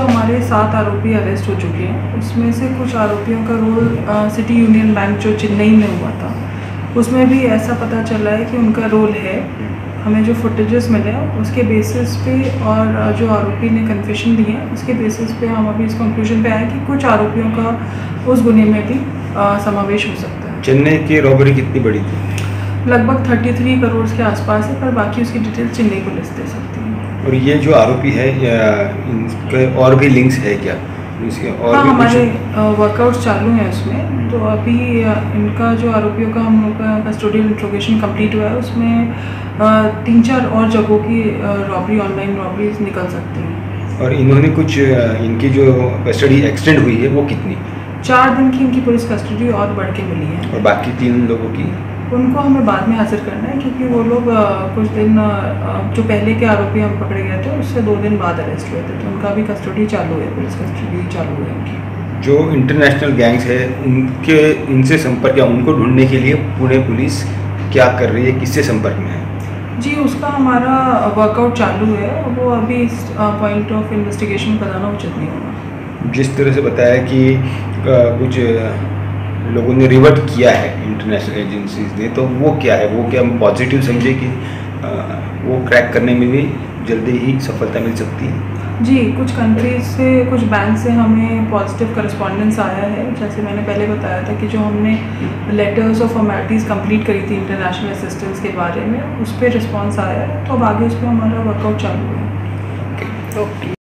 हमारे 7 आरोपी अरेस्ट हो चुके हैं। उसमें से कुछ आरोपियों का रोल सिटी यूनियन बैंक जो चेन्नई में हुआ था उसमें भी ऐसा पता चला है कि उनका रोल है। हमें जो फुटेजेस मिले हैं उसके बेसिस पे और जो आरोपी ने कन्फेशन दी है उसके बेसिस पे हम अभी इस कंक्लूजन पे आए कि कुछ आरोपियों का उस गुने में भी समावेश हो सकता है। चेन्नई की रॉबरी कितनी बड़ी थी? लगभग 33 करोड़ के आसपास है, पर बाकी उसकी डिटेल चेन्नई पुलिस दे सकती है। और ये जो आरोपी है इनके और भी लिंक्स है क्या? और हाँ, भी हमारे वर्कआउट्स चालू हैं उसमें। तो अभी इनका जो आरोपियों का हम लोग का कस्टोडियल इंट्रोगेशन कंप्लीट हुआ है, उसमें 3-4 और जगहों की रॉबरी, ऑनलाइन रॉबरीज निकल सकती हैं। और इन्होंने कुछ इनकी जो कस्टडी एक्सटेंड हुई है वो कितनी? 4 दिन की इनकी पुलिस कस्टडी और बढ़ के मिली है। और बाकी 3 लोगों की? उनको हमें बाद में हाजिर करना है, क्योंकि वो लोग कुछ दिन जो पहले के आरोपी हम पकड़े गए थे उससे 2 दिन बाद अरेस्ट हुए थे, तो उनका भी कस्टडी चालू है, पुलिस कस्टडी चालू है उनकी। जो इंटरनेशनल गैंग्स है इनसे संपर्क या उनको ढूंढने के लिए पुणे पुलिस क्या कर रही है, किससे संपर्क में है? जी, उसका हमारा वर्कआउट चालू है। वो अभी इस पॉइंट ऑफ इन्वेस्टिगेशन बताना उचित नहीं होगा। जिस तरह से बताया कि कुछ लोगों ने रिवर्ट किया है इंटरनेशनल एजेंसीज ने, तो वो क्या है? वो क्या हम पॉजिटिव समझे कि वो क्रैक करने में भी जल्दी ही सफलता मिल सकती है? जी, कुछ कंट्रीज से, कुछ बैंक से हमें पॉजिटिव करस्पॉन्डेंस आया है। जैसे मैंने पहले बताया था कि जो हमने लेटर्स ऑफ फॉर्मेलिटीज़ कंप्लीट करी थी इंटरनेशनल असिस्टेंस के बारे में, उस पर रिस्पॉन्स आया है। तो अब आगे उस पर हमारा वर्कआउट चालू है। ओके।